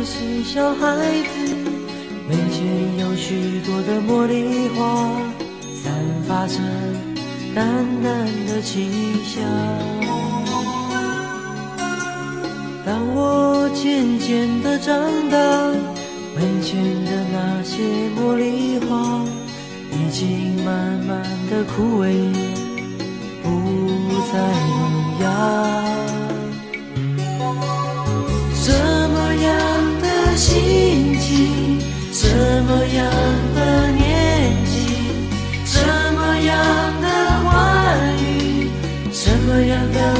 是小孩子，眉间有许多的茉莉花，散发着淡淡的清香。当我渐渐地长大，门前的那些茉莉花已经慢慢地枯萎，不再萌芽。什么样的心情，什么样的年纪，什么样的欢愉，什么样的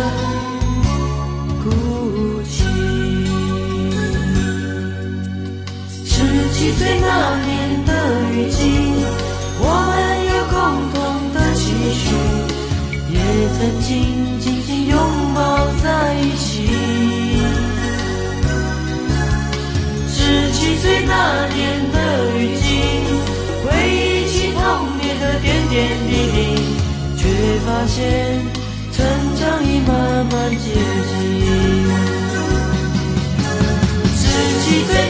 孤寂。17岁那年的雨季，我们有共同的期许，也曾经紧紧拥抱在一起。17岁那年的雨季，回忆起童年的点点滴滴，却发现成长已慢慢接近。17岁